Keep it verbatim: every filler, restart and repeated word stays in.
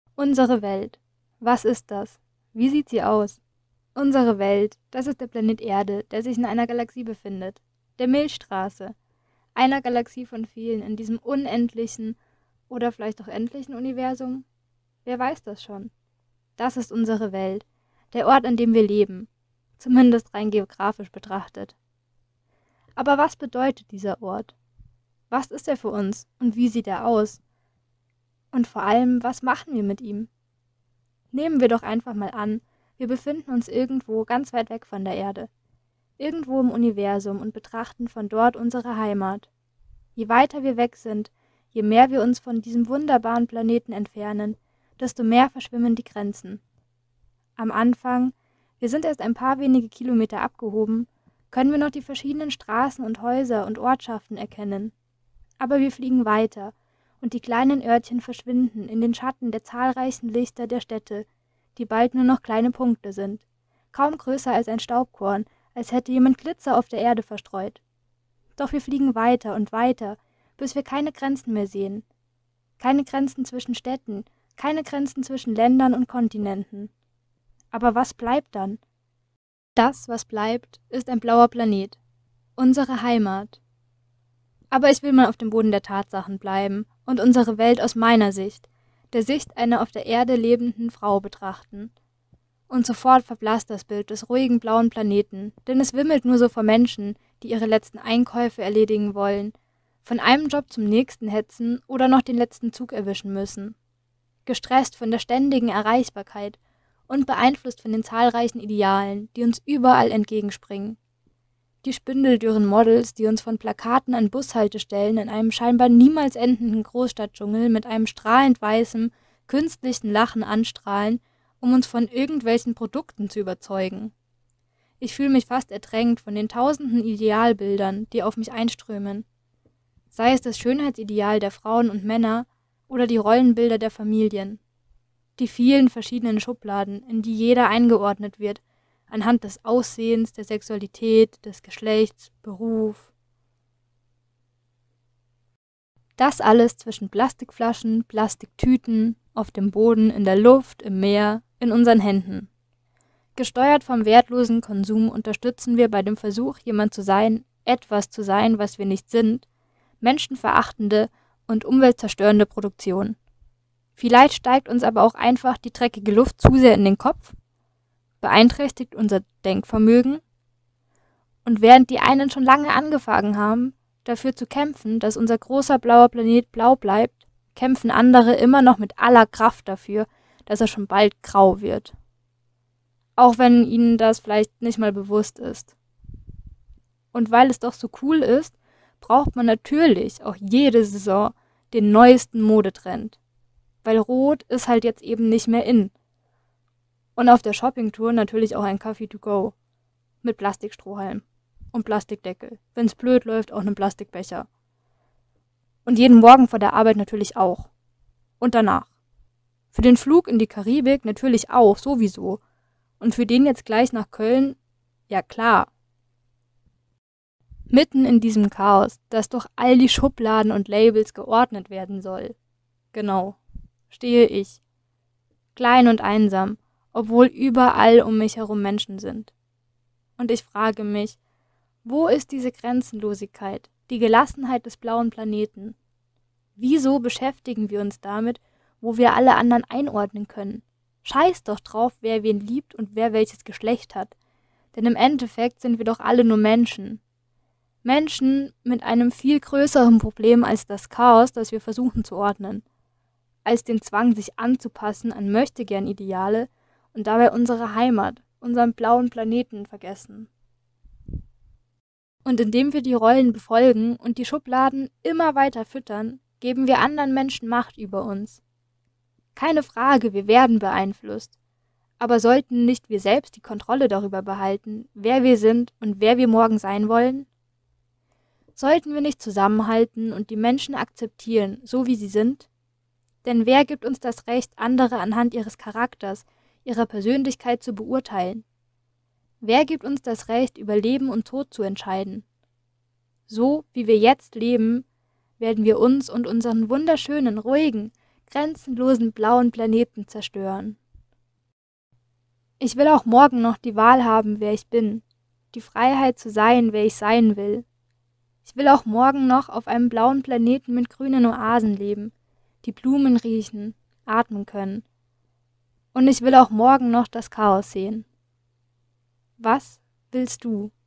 Unsere Welt. Was ist das? Wie sieht sie aus? Unsere Welt, das ist der Planet Erde, der sich in einer Galaxie befindet. Der Milchstraße. Einer Galaxie von vielen in diesem unendlichen oder vielleicht auch endlichen Universum? Wer weiß das schon? Das ist unsere Welt. Der Ort, an dem wir leben. Zumindest rein geografisch betrachtet. Aber was bedeutet dieser Ort? Was ist er für uns und wie sieht er aus? Und vor allem, was machen wir mit ihm? Nehmen wir doch einfach mal an, wir befinden uns irgendwo ganz weit weg von der Erde, irgendwo im Universum und betrachten von dort unsere Heimat. Je weiter wir weg sind, je mehr wir uns von diesem wunderbaren Planeten entfernen, desto mehr verschwimmen die Grenzen. Am Anfang, wir sind erst ein paar wenige Kilometer abgehoben, können wir noch die verschiedenen Straßen und Häuser und Ortschaften erkennen. Aber wir fliegen weiter, und die kleinen Örtchen verschwinden in den Schatten der zahlreichen Lichter der Städte, die bald nur noch kleine Punkte sind, kaum größer als ein Staubkorn, als hätte jemand Glitzer auf der Erde verstreut. Doch wir fliegen weiter und weiter, bis wir keine Grenzen mehr sehen. Keine Grenzen zwischen Städten, keine Grenzen zwischen Ländern und Kontinenten. Aber was bleibt dann? Das, was bleibt, ist ein blauer Planet. Unsere Heimat. Aber ich will mal auf dem Boden der Tatsachen bleiben und unsere Welt aus meiner Sicht, der Sicht einer auf der Erde lebenden Frau betrachten. Und sofort verblasst das Bild des ruhigen blauen Planeten, denn es wimmelt nur so vor Menschen, die ihre letzten Einkäufe erledigen wollen, von einem Job zum nächsten hetzen oder noch den letzten Zug erwischen müssen. Gestresst von der ständigen Erreichbarkeit und beeinflusst von den zahlreichen Idealen, die uns überall entgegenspringen. Die spindeldürren Models, die uns von Plakaten an Bushaltestellen in einem scheinbar niemals endenden Großstadtdschungel mit einem strahlend weißen, künstlichen Lachen anstrahlen, um uns von irgendwelchen Produkten zu überzeugen. Ich fühle mich fast ertränkt von den tausenden Idealbildern, die auf mich einströmen. Sei es das Schönheitsideal der Frauen und Männer oder die Rollenbilder der Familien. Die vielen verschiedenen Schubladen, in die jeder eingeordnet wird, anhand des Aussehens, der Sexualität, des Geschlechts, Beruf. Das alles zwischen Plastikflaschen, Plastiktüten, auf dem Boden, in der Luft, im Meer, in unseren Händen. Gesteuert vom wertlosen Konsum unterstützen wir bei dem Versuch, jemand zu sein, etwas zu sein, was wir nicht sind, menschenverachtende und umweltzerstörende Produktion. Vielleicht steigt uns aber auch einfach die dreckige Luft zu sehr in den Kopf, beeinträchtigt unser Denkvermögen, und während die einen schon lange angefangen haben, dafür zu kämpfen, dass unser großer blauer Planet blau bleibt, kämpfen andere immer noch mit aller Kraft dafür, dass er schon bald grau wird. Auch wenn ihnen das vielleicht nicht mal bewusst ist. Und weil es doch so cool ist, braucht man natürlich auch jede Saison den neuesten Modetrend. Weil Rot ist halt jetzt eben nicht mehr in. Und auf der Shoppingtour natürlich auch ein Kaffee to go. Mit Plastikstrohhalm. Und Plastikdeckel. Wenn's blöd läuft, auch einen Plastikbecher. Und jeden Morgen vor der Arbeit natürlich auch. Und danach. Für den Flug in die Karibik natürlich auch, sowieso. Und für den jetzt gleich nach Köln, ja klar. Mitten in diesem Chaos, das durch all die Schubladen und Labels geordnet werden soll. Genau. Stehe ich. Klein und einsam, obwohl überall um mich herum Menschen sind. Und ich frage mich, wo ist diese Grenzenlosigkeit, die Gelassenheit des blauen Planeten? Wieso beschäftigen wir uns damit, wo wir alle anderen einordnen können? Scheiß doch drauf, wer wen liebt und wer welches Geschlecht hat. Denn im Endeffekt sind wir doch alle nur Menschen. Menschen mit einem viel größeren Problem als das Chaos, das wir versuchen zu ordnen. Als den Zwang, sich anzupassen an Möchtegern-Ideale und dabei unsere Heimat, unseren blauen Planeten vergessen. Und indem wir die Rollen befolgen und die Schubladen immer weiter füttern, geben wir anderen Menschen Macht über uns. Keine Frage, wir werden beeinflusst. Aber sollten nicht wir selbst die Kontrolle darüber behalten, wer wir sind und wer wir morgen sein wollen? Sollten wir nicht zusammenhalten und die Menschen akzeptieren, so wie sie sind? Denn wer gibt uns das Recht, andere anhand ihres Charakters, ihrer Persönlichkeit zu beurteilen? Wer gibt uns das Recht, über Leben und Tod zu entscheiden? So, wie wir jetzt leben, werden wir uns und unseren wunderschönen, ruhigen, grenzenlosen blauen Planeten zerstören. Ich will auch morgen noch die Wahl haben, wer ich bin, die Freiheit zu sein, wer ich sein will. Ich will auch morgen noch auf einem blauen Planeten mit grünen Oasen leben, die Blumen riechen, atmen können. Und ich will auch morgen noch das Chaos sehen. Was willst du?